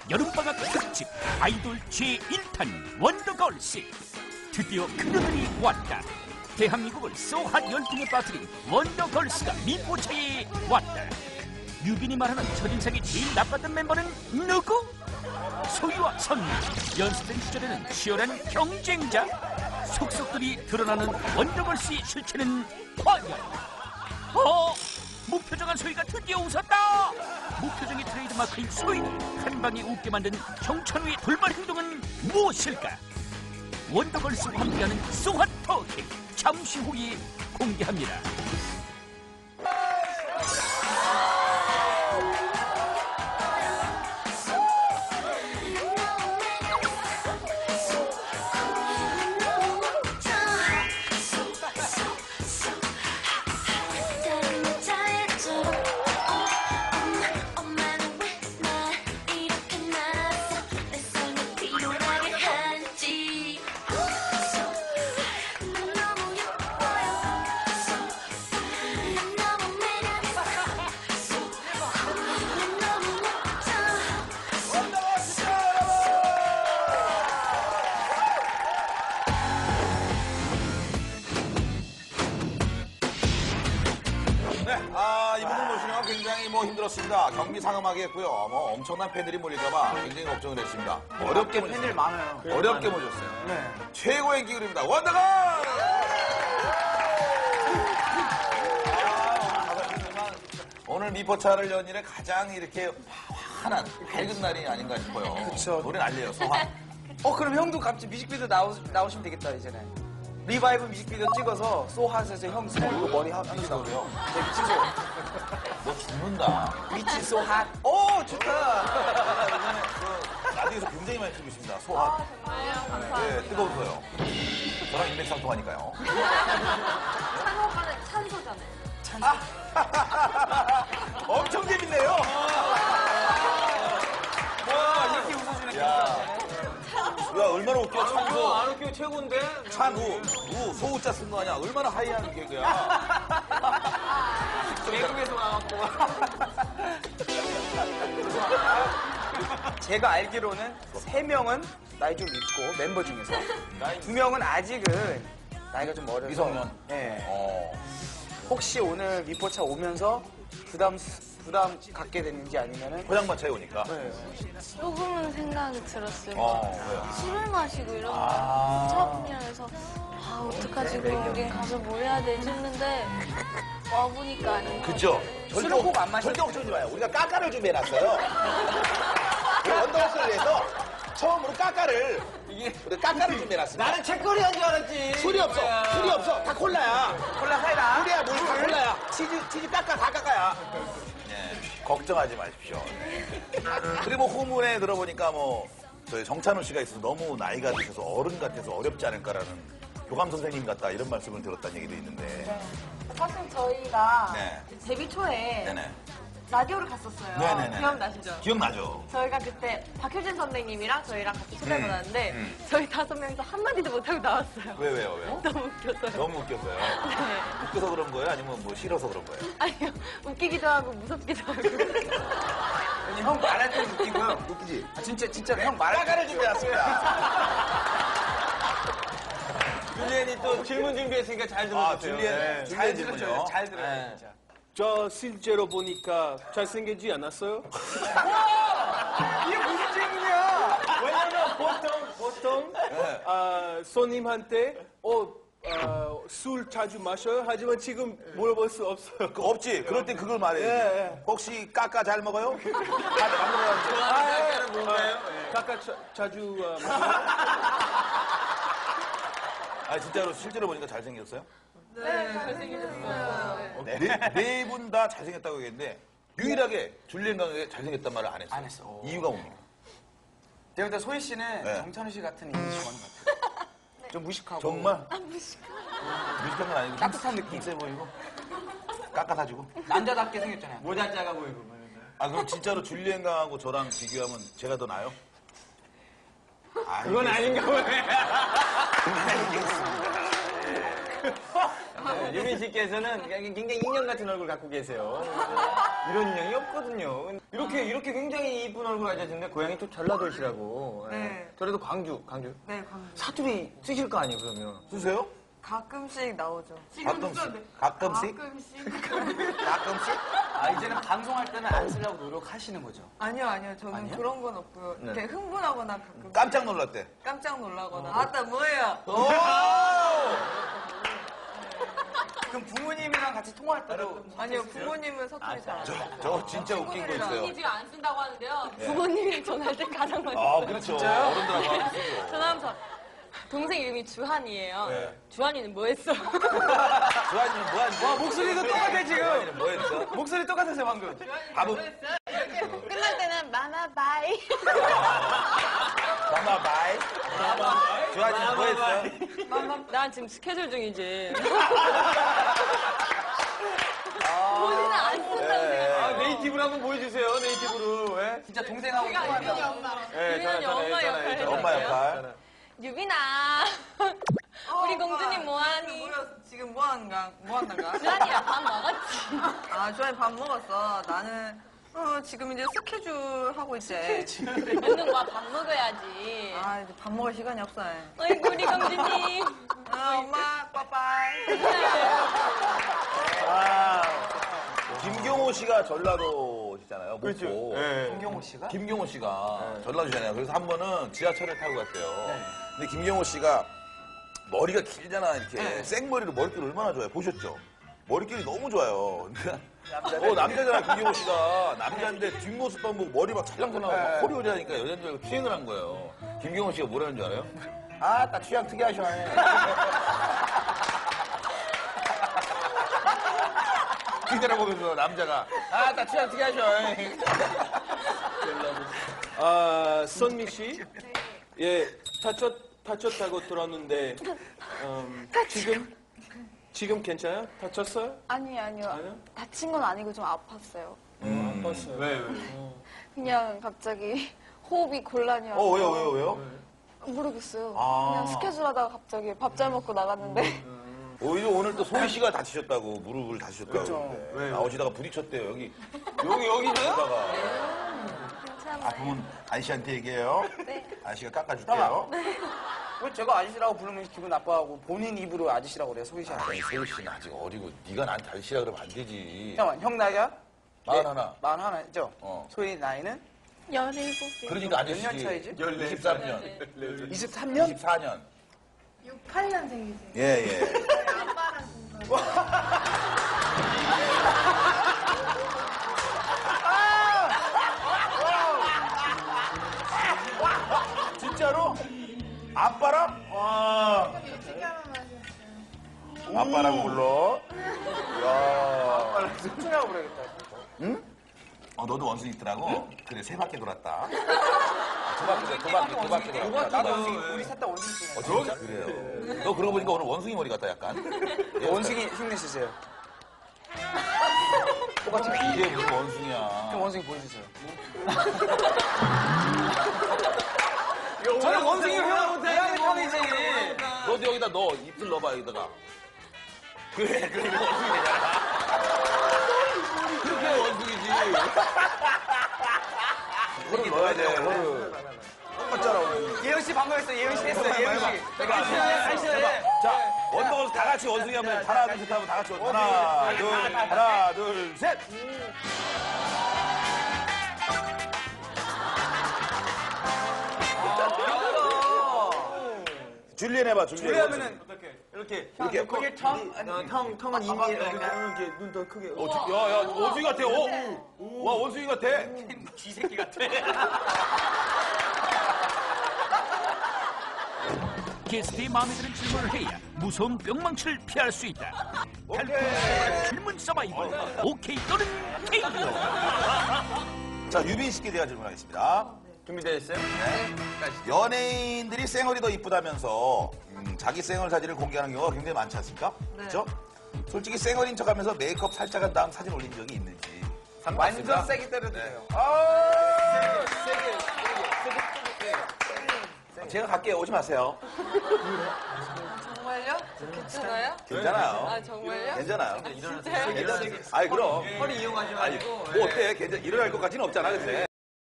여름방학 특집 아이돌 제1탄 원더걸스. 드디어 그녀들이 왔다. 대한민국을 소핫 열풍에 빠뜨린 원더걸스가 미포차에 왔다. 유빈이 말하는 첫인상이 제일 나빴던 멤버는 누구? 소희와 선미, 연습생 시절에는 치열한 경쟁자. 속속들이 드러나는 원더걸스의 실체는 과연? 무표정한 소희가 드디어 웃었다. 무표정의 트레이드마크인 소희, 한 방에 웃게 만든 정찬우의 돌발 행동은 무엇일까? 원더걸스와 함께하는 소핫 터키 잠시 후에 공개합니다. 힘들었습니다. 경기 상엄하게 했고요. 엄청난 팬들이 몰릴까봐 굉장히 걱정을 했습니다. 어렵게 팬들 많아요. 어렵게 모셨어요. 네. 최고의 인기 그룹입니다. 원더걸! 오늘 미포차를 연일에 가장 이렇게 환한 밝은 날이 아닌가 싶어요. 그쵸. 노래 난리예요. 소환. 그럼 형도 갑자기 뮤직비디오 나오시면 되겠다, 이제는. 리바이브 뮤직비디오 찍어서 소핫에서 형 스타일로 머리 하면서. 미치소요? 네, 미치소. 너 죽는다. 미치 소핫. 오, 좋다. 이번에 라디오에서 굉장히 많이 틀고 있습니다. 소핫. 정말요? 감사합니다. 네, 뜨거워서요. 저랑 인맥상통하니까요. 찬호 오빠는 찬소잖아요. 엄청 재밌네요. 와, 이렇게 웃어주네. 야, 얼마나 웃겨. 찬우. 안 웃겨, 최고인데? 찬우. 소우자 쓴 거 아니야. 얼마나 하이한 개그야. 외국에서 나왔고. 제가 알기로는 3명은 나이 좀 있고, 멤버 중에서. 2명은 아직은 나이가 좀 어려서. 미성년. 네. 어. 혹시 오늘 미포차 오면서 부담 갖게 됐는지 아니면은. 포장마차에 오니까. 네. 조금은 생각이 들었어요. 왜요? 술을 마시고 이런 거 차분해서 어떡하지 그럼 우린 가서 뭘 해야 되지 했는데 와보니까 아닌 거. 그쵸? 술을 꼭 안 마셔. 절대 걱정하지 마요. 우리가 까까를 준비해놨어요. 우리 원더걸스를 위해서 처음으로 까까를. 우리 까까를 준비해놨습니다. 나는 책거리한 줄 알았지. 술이 없어. 술이 없어. 다 콜라야. 콜라 사이다. 물이야, 물. 다 콜라야. 치즈 까까, 다 까까야. 네, 걱정하지 마십시오. 네. 그리고 후문에 들어보니까 저희 정찬우 씨가 있어서 너무 나이가 드셔서 어른 같아서 어렵지 않을까라는 교감 선생님 같다 이런 말씀을 들었다는 얘기도 있는데. 사실 저희가 네. 데뷔 초에 네네. 라디오를 갔었어요. 네네네. 기억나시죠? 기억나죠? 저희가 그때 박효진 선배님이랑 저희랑 같이 초대받았는데 저희 5명이서 한마디도 못하고 나왔어요. 왜요? 너무 웃겨서요. 너무 웃겼어요. 네. 웃겨서 그런 거예요? 아니면 싫어서 그런 거예요? 아니요. 웃기기도 하고 무섭기도 하고. 아니, 형 말할 때는 웃기고요. 웃기지? 진짜 형 말할 때. 까까를 준비해놨습니다. 줄리엔이 또 질문 준비했으니까 잘 들어주세요. 줄리엔 질문요. 잘 들어요, 진짜. 저 실제로 보니까 잘생기지 않았어요? 이게 무슨 질문이야? 왜냐면 보통 손님한테 술 자주 마셔요? 하지만 지금 물어볼 수 없어요. 없지. 그럴 땐 그걸 말해야지. 예. 혹시 까까 잘 먹어요? 잘 먹어요. 까까 자주 마셔요? 진짜로 실제로 보니까 잘생겼어요? 네, 잘생기셨어요. 네 분 다 잘생겼다고 얘기했는데 유일하게 줄리엔 강에게 잘생겼단 말을 안 했어요. 안 했어. 이유가 뭡니까? 제가 볼 때 소희 씨는 네. 정찬우 씨 같은 이미지 좋아하는 것 같아요. 좀 무식하고. 정말? 무식한. 건 아니고 따뜻한 느낌. 세 보이고 깎아 사주고. 남자답게 생겼잖아요. 모자 작아 보이고. 그럼 진짜로 줄리엔 강하고 저랑 비교하면 제가 더 나아요? 그건 아닌가 보네. 유민 씨께서는 굉장히 인형 같은 얼굴 갖고 계세요. 이런 인형이 없거든요. 이렇게 굉장히 이쁜 얼굴 가졌는데 고향이 또 전라도시라고. 네. 저래도 광주. 네, 광주. 사투리 쓰실 거 아니에요, 그러면? 쓰세요? 가끔씩 나오죠. 가끔씩? 가끔씩? 가끔씩? 아, 이제는 방송할 때는 안 쓰려고 노력하시는 거죠? 아니요. 저는 아니요? 그런 건 없고요. 네. 되게 흥분하거나 가끔 깜짝 놀랐대. 깜짝 놀라거나. 아따, 뭐예요? 오! 그럼 부모님이랑 같이 통화할 때도 아니요, 부모님은 사투리 잘 안 해요. 저 진짜 웃긴 거 있어요. 지금 안 쓴다고 하는데요. 부모님이랑 전화할 때 가장 많이 아, 그렇죠. 어른들하고 하면 쓰죠. 전화하면서 동생 이름이 주한이에요. 네. 주한이는 뭐 했어? 주한이는 뭐 하는지? 와, 목소리도 똑같아, 지금. 주한이는 뭐 했어? 목소리 똑같았어요, 방금. 밥은? 끝날 때는 마마 바이. 마마 바이? 주한이는 뭐 했어? 난 지금 스케줄 중이지. 본인은 안 쓴다고 생각해요. 네이티브로 한번 보여주세요, 네이티브로. 예? 진짜 동생하고 통화하면. 유빈이 엄마 역할 해줄게요. 엄마 역할. 유빈아. 우리 공주님 뭐하니? 지금 뭐한가? 주한이야 밥 먹었지. 아 주한이 밥 먹었어. 나는 지금 이제 스케줄 하고 있지. 너는 와 밥 먹어야지. 아 이제 밥 먹을 시간이 없어. 어이구 우리 공주님. 엄마 빠빠이. 아, 김경호 씨가 전라도시잖아요. 그렇죠. 목포. 예. 김경호 씨가? 김경호 씨가 전라도시잖아요. 그래서 한 번은 지하철을 타고 갔대요. 근데 김경호 씨가 머리가 길잖아. 이렇게 생머리로 머릿결이 얼마나 좋아요. 보셨죠? 머릿결이 너무 좋아요. 근데 남자잖아. 김경호 씨가 남자인데 뒷모습만 보고 머리 막 찰랑찰랑 막 호리호리하니까 여자인 줄 알고 취행을 한 거예요. 김경호 씨가 뭐라는 줄 알아요? 아, 나 취향 특이하셔. 뒤돌아보면서 남자가 아, 나 취향 특이하셔. 아, 선미 씨? 예, 다쳤다고 들었는데, 지금 괜찮아요? 다쳤어요? 아니요. 아니요? 다친 건 아니고 좀 아팠어요. 아팠어요. 왜? 그냥 갑자기 호흡이 곤란이 와서. 왜요? 모르겠어요. 아. 그냥 스케줄 하다가 갑자기 밥 잘 먹고 나갔는데. 오히려 오늘 또 소희 씨가 다치셨다고 무릎을 다치셨다고 그렇죠. 그러는데 나오시다가 부딪혔대요. 여기서요? 여기다가 괜찮아요. 아프면 아저씨한테 얘기해요. 네. 아저씨가 깎아줄게요. 왜 제가 아저씨라고 부르면 기분 나빠하고 본인 입으로 아저씨라고 그래요, 소희 씨한테. 아니 소희 씨는 아직 어리고 네가 나한테 아저씨라 그러면 안 되지. 잠깐만, 형 나이가? 41. 41이죠? 어. 소희 나이는? 17개. 그러니까 몇 년 아저씨지. 차이지? 23년. 23년? 24년. 8년생이지. 예. 아빠랑 진짜로? 아빠랑? 와. 아빠라고 불러? 야. 승준이라고 그래야겠다. 응? 너도 원숭이 있더라고? 그래, 세 바퀴 돌았다. 두 바퀴 돌았다. 나도 우리 셋 다 원숭이 씨네. 진짜? 그래요. 너 그러고 보니까 오늘 원숭이 머리 같다, 약간. 원숭이 흉내 쓰세요. 이게 무슨 원숭이야. 그럼 원숭이 보여주세요. 저는 원숭이 흉내 못해. 편이지. 너도 여기다 넣어. 입술 넣어봐, 여기다가. 그래, 이거 원숭이 되잖아. 그렇게 원숭이지. 혀를 넣어야 돼, 혀를. 똑같잖아, 원숭이. 예은 씨 방금 했어요. 예은 씨 했어요. 예은 씨. 같이 해. 자, 원더걸스 다 같이 원숭이 하면 하나, 둘, 셋 하면 다 같이 하나, 둘, 셋. 줄리엔 해봐, 줄리엔. 하면은 이렇게. 그게 텅? 텅은 이미 이렇게 눈 더 크게. 야, 원숭이 같아. 와, 원숭이 같아. 쥐새끼 같아. 게스트의 마음에 드는 질문을 해야 무서운 뿅망치를 피할 수 있다. 달콤한 질문 서바이벌. 오케이 또는 케이크. 자, 유빈 씨께 대한 질문하겠습니다. 준비되어 있어요? 연예인들이 쌩얼이 더 이쁘다면서 자기 쌩얼 사진을 공개하는 경우가 굉장히 많지 않습니까? 그렇죠? 솔직히 쌩얼인 척하면서 메이크업 살짝 한 다음 사진 올린 적이 있는지. 완전 세게 때려도 돼요. 제가 갈게요. 오지 마세요. 정말요? 괜찮아요? 괜찮아요. 아, 정말요? 괜찮아요. 진짜요? 아니, 그럼. 허리 이용하지 아니, 말고. 뭐 어때? 일어날 것 같지는 없잖아, 근데.